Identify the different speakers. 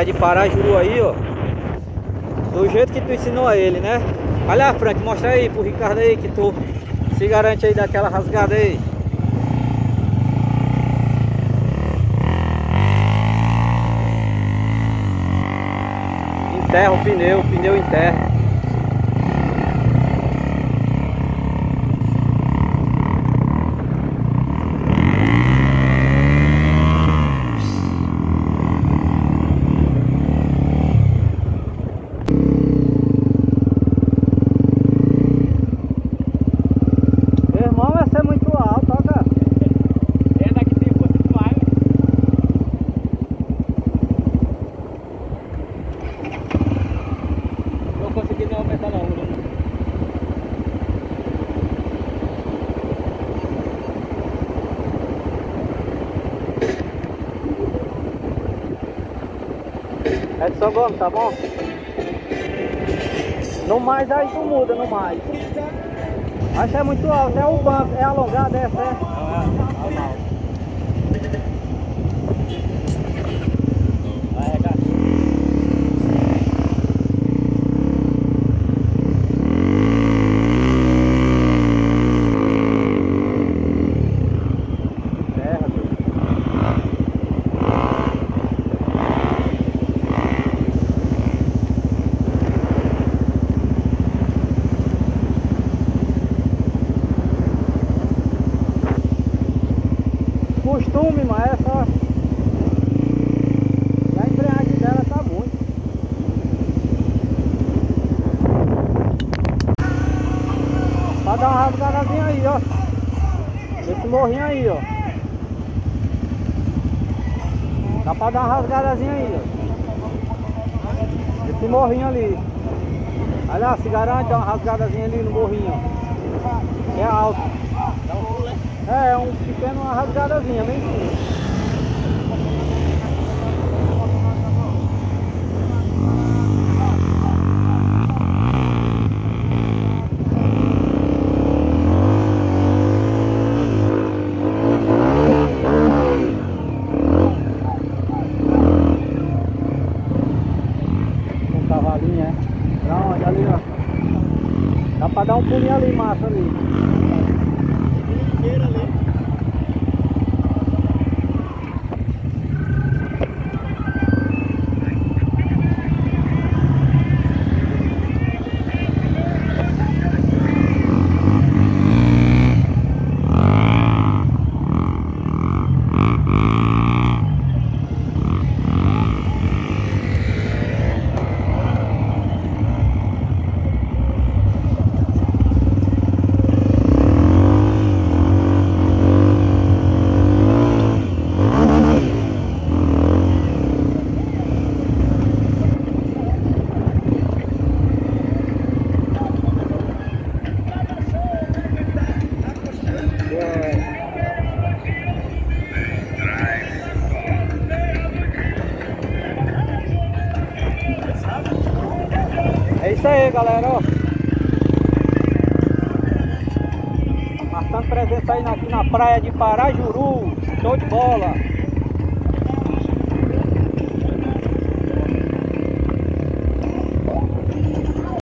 Speaker 1: De Parajuru aí, ó. Do jeito que tu ensinou a ele, né? Olha, Frank, mostra aí pro Ricardo aí que tu se garante aí daquela rasgada aí. Enterra o pneu enterra. Edson Gomes, tá bom? No mais aí tu muda, no mais. Acho que é muito alto, é o banco, é alongado essa, é? Não. Vai regar. Costume, mas é só. E a embreagem dela tá muito. Pra dar uma rasgadazinha aí, ó. Esse morrinho aí, ó. Dá pra dar uma rasgadazinha aí, ó. Esse morrinho ali. Olha lá, se garante, dá uma rasgadazinha ali no morrinho, ó. É alto. É um pequeno, uma rasgadazinha, bem simples. Um cavalinho, é? Pra onde? Ali, ó. Dá pra dar um pulinho ali, massa ali. É isso aí, galera, ó. Marcando presença aí aqui na praia de Parajuru. Show de bola.